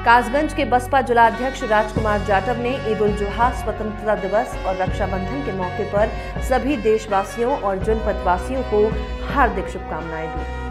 कासगंज के बसपा जिलाध्यक्ष राजकुमार जाटव ने ईद उल जुहा, स्वतंत्रता दिवस और रक्षाबंधन के मौके पर सभी देशवासियों और जनपद वासियों को हार्दिक शुभकामनाएं दी।